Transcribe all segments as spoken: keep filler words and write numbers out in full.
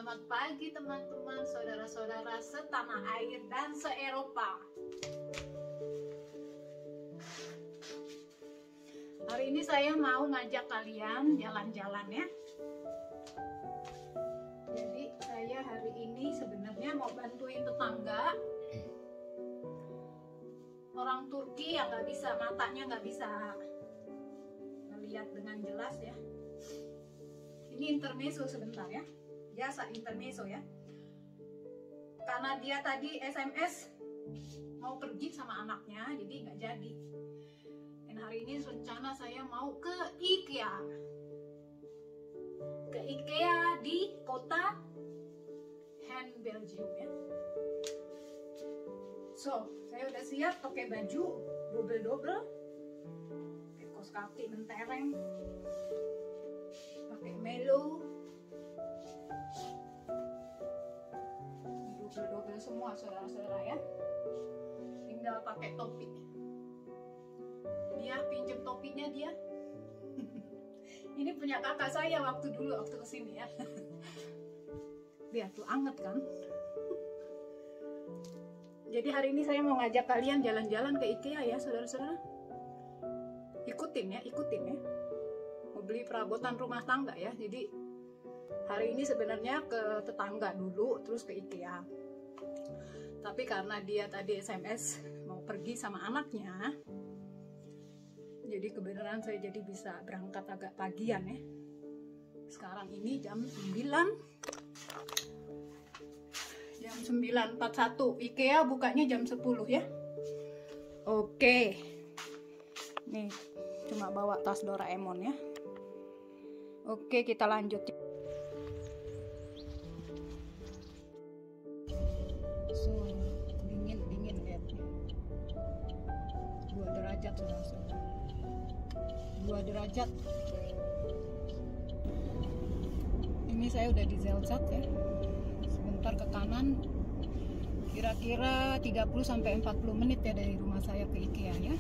Selamat pagi teman-teman, saudara-saudara setanah air dan se-Eropa. Hari ini saya mau ngajak kalian jalan-jalan ya. Jadi saya hari ini sebenarnya mau bantuin tetangga orang Turki yang nggak bisa, matanya nggak bisa melihat dengan jelas ya. Ini intermezzo sebentar ya. Biasa intermezzo ya, karena dia tadi S M S mau pergi sama anaknya, jadi nggak jadi. Dan hari ini rencana saya mau ke IKEA, ke IKEA di kota Han, Belgium ya. So, saya udah siap pakai baju double-double, pakai kaos kaki mentereng, pakai melo, double semua saudara-saudara ya. Tinggal pakai topi. Dia pinjem topinya dia. Ini punya kakak saya waktu dulu waktu kesini ya. Dia tuh anget kan. Jadi hari ini saya mau ngajak kalian jalan-jalan ke IKEA ya saudara-saudara. Ikutin ya, ikutin ya. Mau beli perabotan rumah tangga ya. Jadi hari ini sebenarnya ke tetangga dulu, terus ke IKEA. Tapi karena dia tadi S M S mau pergi sama anaknya, jadi kebenaran saya jadi bisa berangkat agak pagian ya. Sekarang ini jam sembilan. Jam sembilan empat puluh satu. IKEA bukanya jam sepuluh ya. Oke. Nih, cuma bawa tas Doraemon ya. Oke, kita lanjut. So, dingin dingin lihatnya. Dua derajat saudara-saudara. Dua derajat. Ini saya udah di Zelzat ya. Sebentar ke kanan. Kira-kira tiga puluh sampai empat puluh menit ya dari rumah saya ke IKEA ya.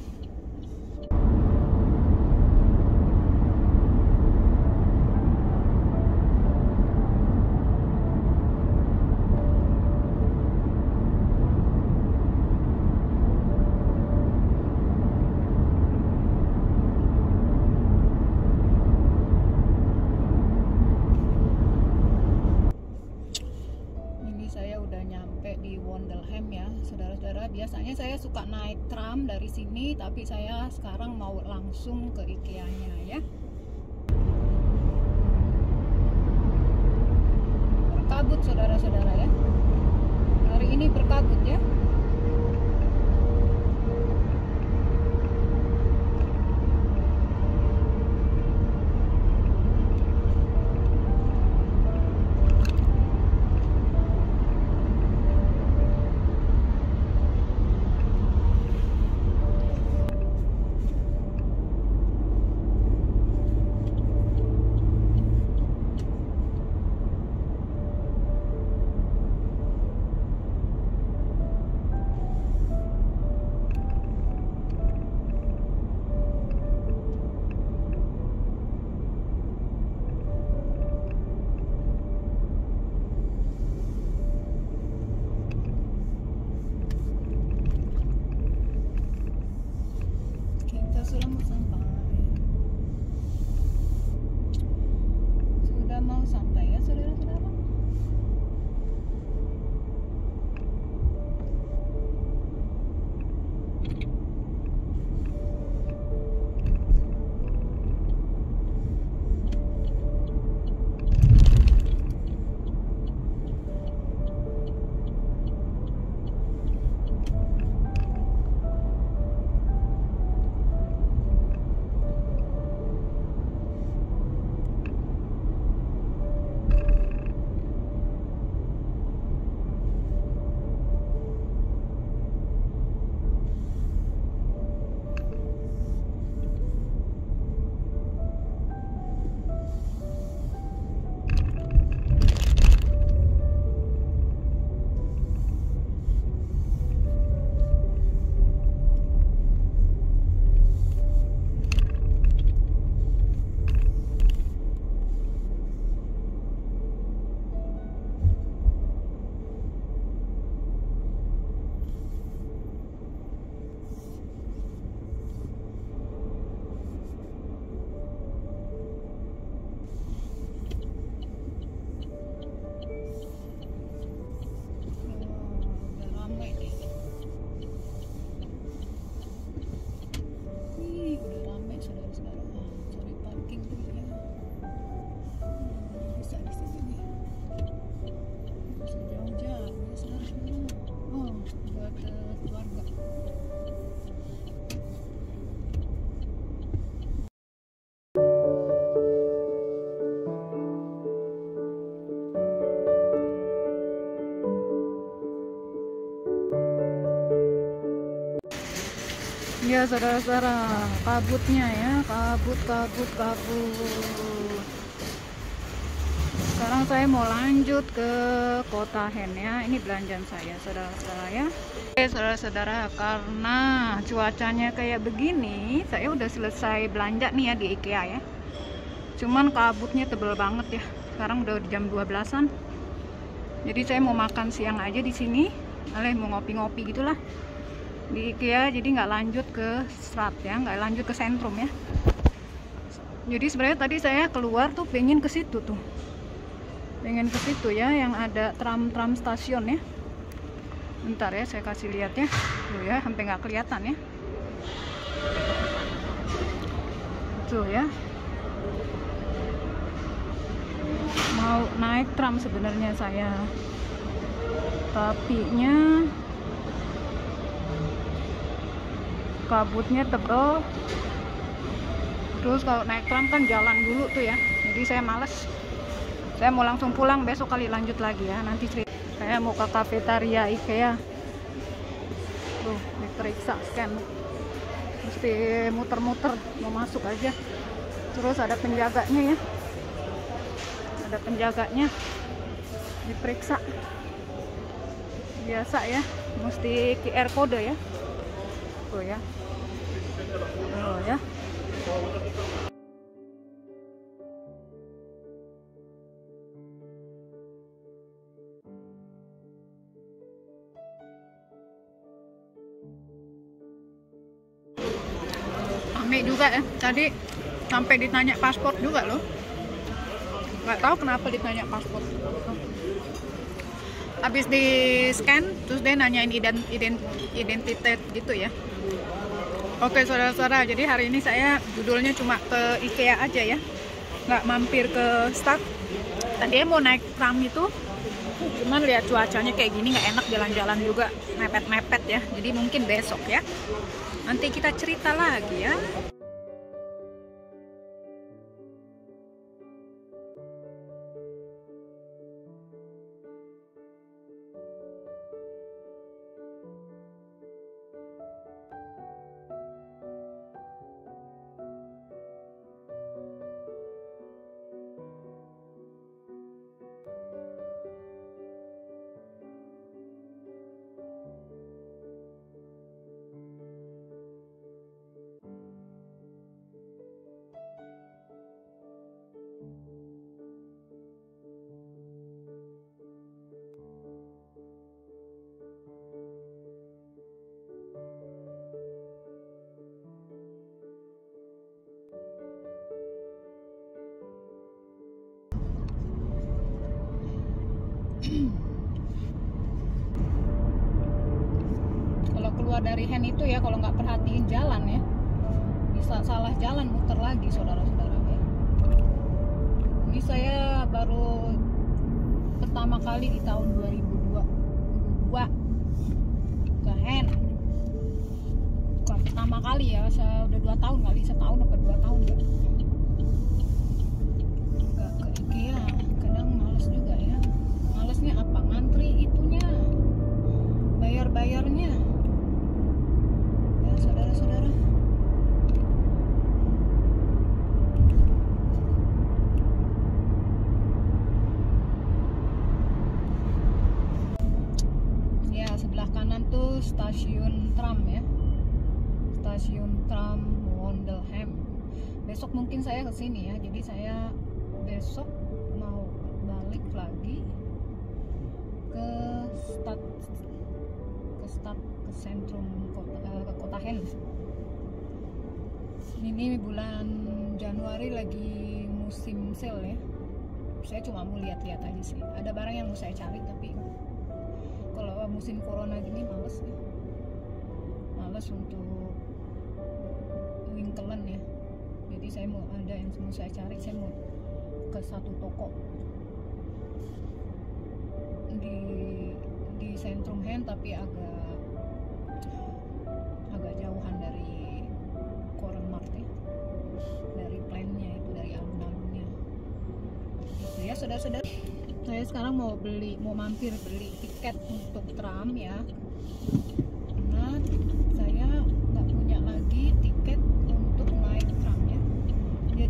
Di Wondelhem ya saudara-saudara. Biasanya saya suka naik tram dari sini, tapi saya sekarang mau langsung ke IKEA-nya ya. Berkabut saudara-saudara ya. Hari ini berkabut ya. dia saudara-saudara, kabutnya ya, kabut kabut kabut. Sekarang saya mau lanjut ke Kota Hen ya. Ini belanjaan saya saudara-saudara ya. Oke saudara-saudara, karena cuacanya kayak begini, saya udah selesai belanja nih ya di IKEA ya. Cuman kabutnya tebel banget ya. Sekarang udah jam dua belasan. Jadi saya mau makan siang aja di sini. Aleh mau ngopi-ngopi gitulah di IKEA, jadi nggak lanjut ke Strat ya, nggak lanjut ke sentrum ya. Jadi sebenarnya tadi saya keluar tuh pengen ke situ tuh, pengen ke situ ya, yang ada tram-tram stasiun ya. Bentar ya, saya kasih lihat ya, tuh ya, sampai nggak kelihatan ya. Tuh ya, mau naik tram sebenarnya saya, tapi nya kabutnya tebel. Terus kalau naik tram kan jalan dulu tuh ya, jadi saya males. Saya mau langsung pulang, besok kali lanjut lagi ya, nanti cerita. Saya mau ke kafetaria IKEA. Tuh, diperiksa scan, mesti muter-muter mau masuk aja. Terus ada penjaganya ya, ada penjaganya, diperiksa biasa ya, mesti Q R kode ya. Tuh ya, oh ya. Rame juga ya, tadi sampai ditanya paspor juga loh. Nggak tahu kenapa ditanya paspor. Habis di scan, terus dia nanyain ident, ident, identitas gitu ya. Oke saudara-saudara, jadi hari ini saya judulnya cuma ke IKEA aja ya, nggak mampir ke Stad. Tadi mau naik tram itu, cuman lihat cuacanya kayak gini nggak enak jalan-jalan juga, mepet-mepet ya. Jadi mungkin besok ya, nanti kita cerita lagi ya. Kalau keluar dari Hen itu ya, kalau nggak perhatiin jalan ya, bisa salah jalan, muter lagi saudara-saudara ya. Ini saya baru pertama kali di tahun dua ribu dua puluh dua ke Hen. Bukan pertama kali ya, saya udah dua tahun kali, setahun apa dua tahun ya. Nggak ke IKEA, kadang males juga ya. Malesnya apa? Ngantri itunya, bayar-bayarnya ya saudara-saudara. Ya sebelah kanan tuh stasiun tram ya, stasiun tram Wondelhem. Besok mungkin saya kesini ya, jadi saya besok mau balik lagi ke Stad, ke Stad, ke sentrum kota, uh, ke Kota Hen. Ini bulan Januari lagi musim sale ya. Saya cuma mau lihat-lihat aja sih. Ada barang yang mau saya cari, tapi kalau musim corona gini males ya. Males untuk wingkelen ya. Jadi saya mau, ada yang mau saya cari, saya mau ke satu toko di di sentrum Hen, tapi agak agak jauhan dari Koren Mart ya, dari plannya itu, dari alun-alunnya gitu ya saudara-saudara. Saya sekarang mau beli, mau mampir beli tiket untuk tram ya, karena saya nggak punya lagi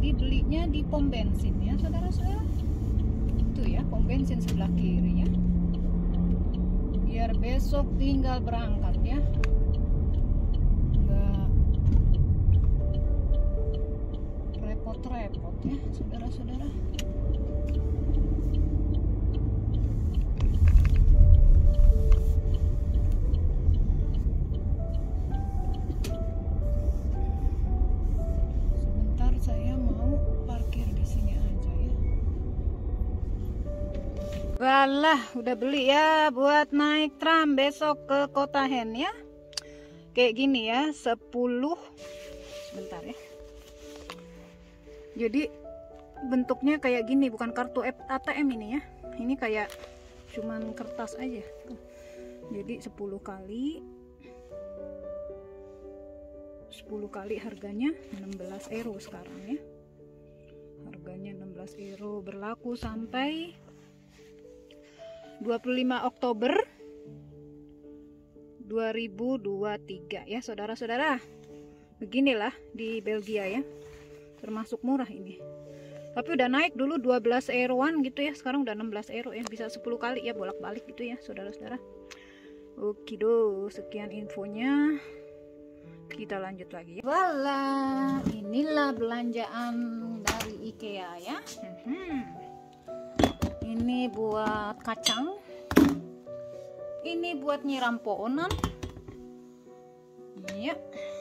Jadi belinya di pom bensin ya saudara-saudara. Itu ya pom bensin sebelah kiri ya. Biar besok tinggal berangkat ya. Enggak repot-repot ya saudara-saudara. Walah, udah beli ya buat naik tram besok ke Kota Hen ya. Kayak gini ya, sepuluh. Sebentar ya. Jadi bentuknya kayak gini, bukan kartu A T M ini ya. Ini kayak cuman kertas aja. Jadi sepuluh kali sepuluh kali harganya enam belas euro sekarang ya. Harganya enam belas euro, berlaku sampai dua puluh lima Oktober dua ribu dua puluh tiga ya saudara-saudara. Beginilah di Belgia ya, termasuk murah ini. Tapi udah naik dulu dua belas euroan gitu ya, sekarang udah enam belas euro ya, bisa sepuluh kali ya bolak-balik gitu ya saudara-saudara. Okido, sekian infonya, kita lanjut lagi ya. Wala, inilah belanjaan dari IKEA ya. hmm. Ini buat kacang, ini buat nyiram pohonan ya,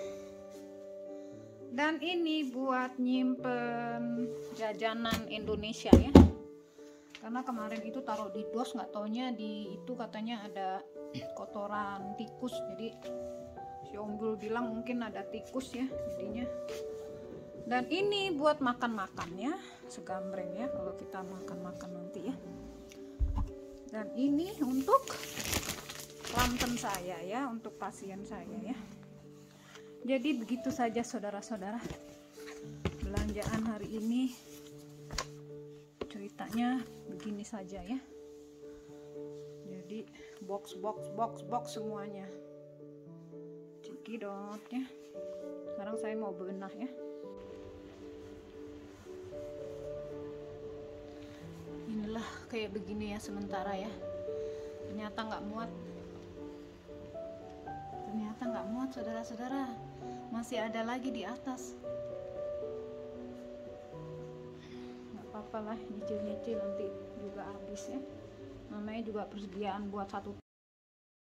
dan ini buat nyimpen jajanan Indonesia ya. Karena kemarin itu taruh di dos, nggak taunya di itu katanya ada kotoran tikus, jadi si Ombul bilang mungkin ada tikus ya jadinya. Dan ini buat makan-makan ya, segambreng ya kalau kita makan-makan nanti ya. Dan ini untuk ranten saya ya, untuk pasien saya ya. Jadi begitu saja saudara-saudara belanjaan hari ini, ceritanya begini saja ya. Jadi box box box box semuanya cekidot ya. Sekarang saya mau bebenah ya. Inilah kayak begini ya sementara ya. Ternyata nggak muat. Ternyata nggak muat saudara-saudara. Masih ada lagi di atas. Nggak apa-apa lah, nyicil-nyicil nanti juga habis ya. Namanya juga persediaan buat satu